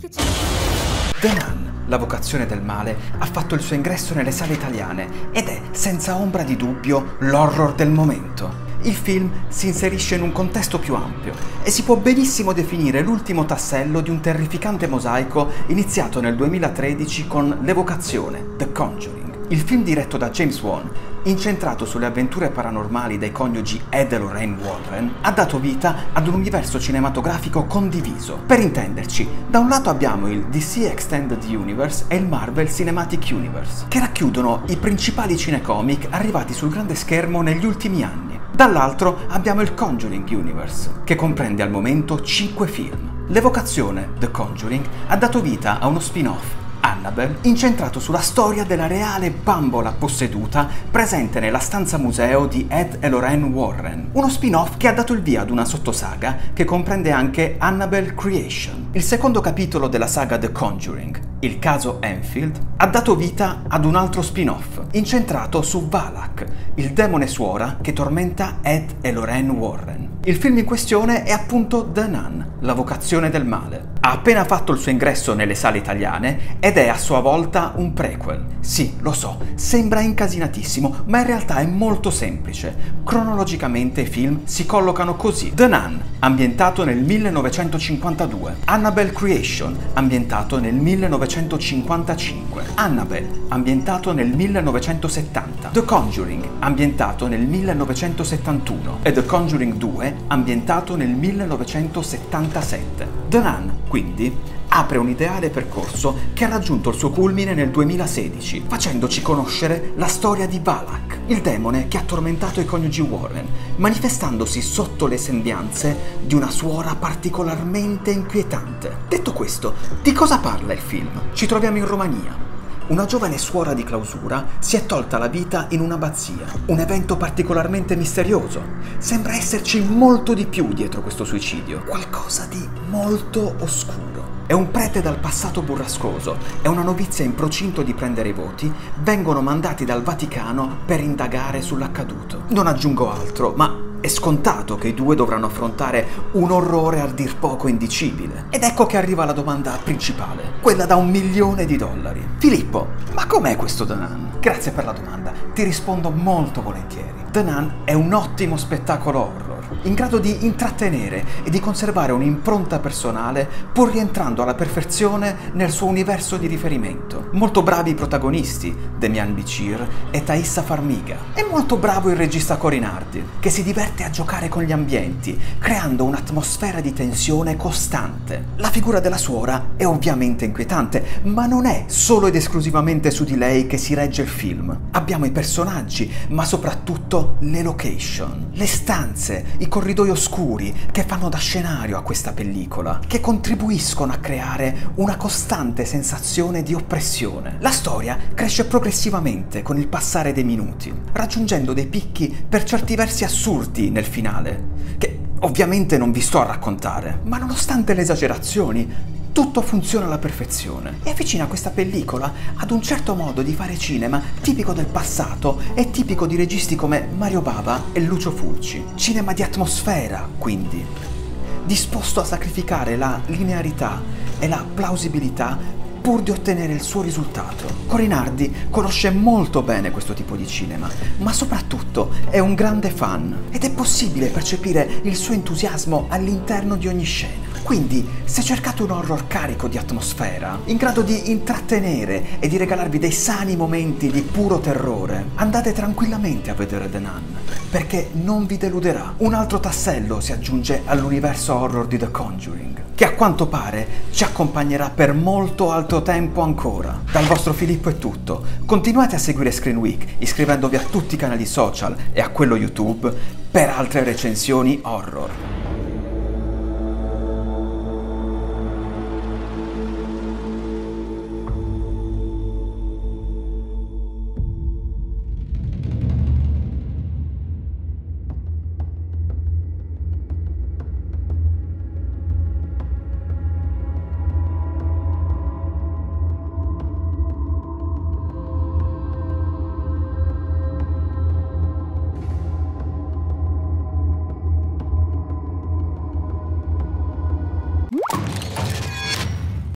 The Nun, la vocazione del male, ha fatto il suo ingresso nelle sale italiane ed è, senza ombra di dubbio, l'horror del momento. Il film si inserisce in un contesto più ampio e si può benissimo definire l'ultimo tassello di un terrificante mosaico iniziato nel 2013 con L'Evocazione, The Conjuring. Il film diretto da James Wan, incentrato sulle avventure paranormali dei coniugi Ed e Lorraine Warren, ha dato vita ad un universo cinematografico condiviso. Per intenderci, da un lato abbiamo il DC Extended Universe e il Marvel Cinematic Universe, che racchiudono i principali cinecomic arrivati sul grande schermo negli ultimi anni. Dall'altro abbiamo il Conjuring Universe, che comprende al momento 5 film. L'Evocazione, The Conjuring, ha dato vita a uno spin-off, Annabelle, incentrato sulla storia della reale bambola posseduta presente nella stanza museo di Ed e Lorraine Warren. Uno spin-off che ha dato il via ad una sottosaga che comprende anche Annabelle Creation. Il secondo capitolo della saga The Conjuring, il caso Enfield, ha dato vita ad un altro spin-off, incentrato su Valak, il demone suora che tormenta Ed e Lorraine Warren. Il film in questione è appunto The Nun, la vocazione del male. Ha appena fatto il suo ingresso nelle sale italiane ed è a sua volta un prequel. Sì, lo so, sembra incasinatissimo, ma in realtà è molto semplice. Cronologicamente i film si collocano così: The Nun, ambientato nel 1952, Annabelle Creation, ambientato nel 1955, Annabelle, ambientato nel 1970, The Conjuring, ambientato nel 1971 e The Conjuring 2, ambientato nel 1977. The Nun, quindi, apre un ideale percorso che ha raggiunto il suo culmine nel 2016, facendoci conoscere la storia di Valak, il demone che ha tormentato i coniugi Warren, manifestandosi sotto le sembianze di una suora particolarmente inquietante. Detto questo, di cosa parla il film? Ci troviamo in Romania. Una giovane suora di clausura si è tolta la vita in un'abbazia, un evento particolarmente misterioso. Sembra esserci molto di più dietro questo suicidio, qualcosa di molto oscuro. È un prete dal passato burrascoso e una novizia in procinto di prendere i voti vengono mandati dal Vaticano per indagare sull'accaduto. Non aggiungo altro, ma è scontato che i due dovranno affrontare un orrore a dir poco indicibile. Ed ecco che arriva la domanda principale, quella da $1 milione. Filippo, ma com'è questo The Nun? Grazie per la domanda, ti rispondo molto volentieri. The Nun è un ottimo spettacolo horror, in grado di intrattenere e di conservare un'impronta personale pur rientrando alla perfezione nel suo universo di riferimento. Molto bravi i protagonisti, Demian Bichir e Thaisa Farmiga. È molto bravo il regista Corinardi, che si diverte a giocare con gli ambienti, creando un'atmosfera di tensione costante. La figura della suora è ovviamente inquietante, ma non è solo ed esclusivamente su di lei che si regge il film. Abbiamo i personaggi, ma soprattutto le location, le stanze, i corridoi oscuri che fanno da scenario a questa pellicola, che contribuiscono a creare una costante sensazione di oppressione. La storia cresce progressivamente con il passare dei minuti, raggiungendo dei picchi per certi versi assurdi nel finale, che ovviamente non vi sto a raccontare, ma nonostante le esagerazioni, tutto funziona alla perfezione e avvicina questa pellicola ad un certo modo di fare cinema tipico del passato e tipico di registi come Mario Bava e Lucio Fulci. Cinema di atmosfera, quindi, disposto a sacrificare la linearità e la plausibilità pur di ottenere il suo risultato. Corinardi conosce molto bene questo tipo di cinema, ma soprattutto è un grande fan ed è possibile percepire il suo entusiasmo all'interno di ogni scena. Quindi, se cercate un horror carico di atmosfera, in grado di intrattenere e di regalarvi dei sani momenti di puro terrore, andate tranquillamente a vedere The Nun, perché non vi deluderà. Un altro tassello si aggiunge all'universo horror di The Conjuring, che a quanto pare ci accompagnerà per molto altro tempo ancora. Dal vostro Filippo è tutto. Continuate a seguire Screen Week, iscrivendovi a tutti i canali social e a quello YouTube per altre recensioni horror.